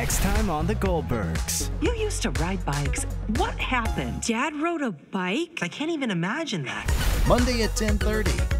Next time on the Goldbergs. You used to ride bikes. What happened? Dad rode a bike? I can't even imagine that. Monday at 10:30.